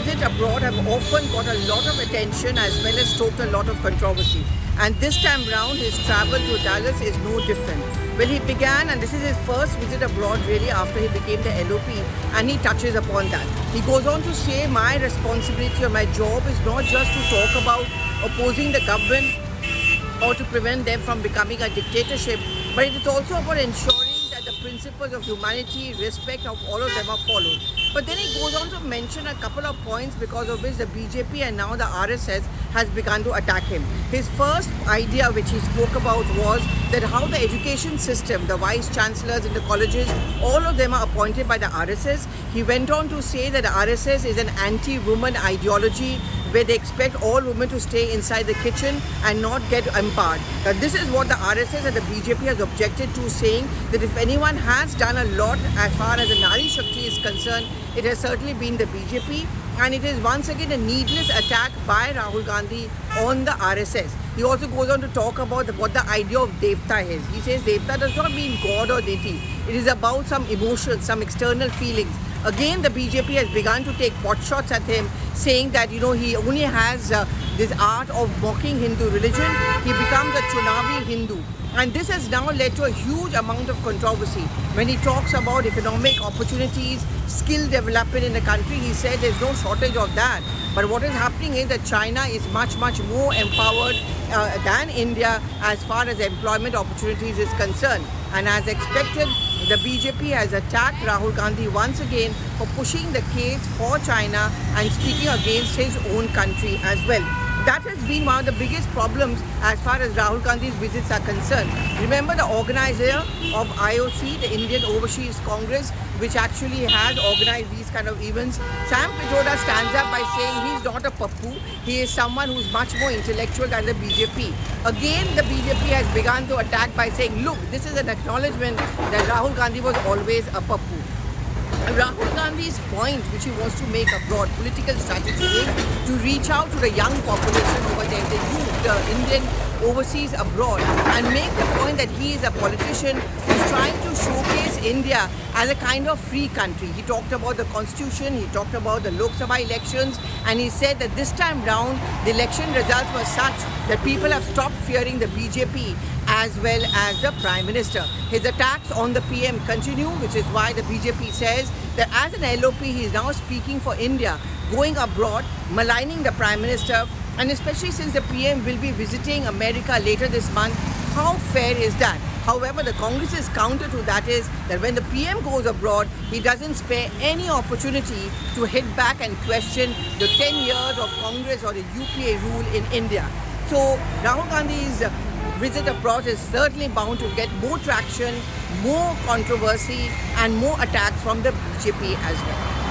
visit abroad have often got a lot of attention as well as stoked a lot of controversy. And this time round, his travel to Dallas is no different. Well, he began, and this is his first visit abroad really after he became the LOP, and he touches upon that. He goes on to say, my responsibility or my job is not just to talk about opposing the government or to prevent them from becoming a dictatorship, but it is also about ensuring that the principles of humanity, respect of all of them are followed. But then he goes on to mention a couple of points because of which the BJP and now the RSS has begun to attack him. His first idea which he spoke about was that how the education system, the vice chancellors in the colleges, all of them are appointed by the RSS. He went on to say that the RSS is an anti-woman ideology where they expect all women to stay inside the kitchen and not get empowered. Now, this is what the RSS and the BJP has objected to, saying that if anyone has done a lot as far as the Nari Shakti is concerned, it has certainly been the BJP, and it is once again a needless attack by Rahul Gandhi on the RSS. He also goes on to talk about what the idea of Devta is. He says Devta does not mean God or deity. It is about some emotions, some external feelings. Again, the BJP has begun to take pot shots at him, saying that, he only has this art of mocking Hindu religion. He becomes a Chunavi Hindu. And this has now led to a huge amount of controversy. When he talks about economic opportunities, skill development in the country, he said there's no shortage of that. But what is happening is that China is much more empowered than India as far as employment opportunities is concerned. And as expected, the BJP has attacked Rahul Gandhi once again for pushing the case for China and speaking against his own country as well. That has been one of the biggest problems as far as Rahul Gandhi's visits are concerned. Remember, the organizer of IOC, the Indian Overseas Congress, which actually has organized these kind of events, Sam Pitroda stands up by saying he's not a pappu, he is someone who's much more intellectual than the BJP. Again, the BJP has begun to attack by saying, look, this is an acknowledgement that Rahul Gandhi was always a pappu. Rahul Gandhi's point, which he wants to make abroad, political strategy, is to reach out to the young population over there, the youth, the Indian overseas abroad, and make the point that he is a politician who's trying to showcase India as a kind of free country. He talked about the constitution, he talked about the Lok Sabha elections, and he said that this time round the election results were such that people have stopped fearing the BJP as well as the Prime Minister. His attacks on the PM continue, which is why the BJP says that as an LOP he is now speaking for India, going abroad, maligning the Prime Minister, and especially since the PM will be visiting America later this month. How fair is that? However, the Congress's counter to that is that when the PM goes abroad, he doesn't spare any opportunity to hit back and question the 10 years of Congress or the UPA rule in India. So Rahul Gandhi's visit abroad is certainly bound to get more traction, more controversy, and more attacks from the BJP as well.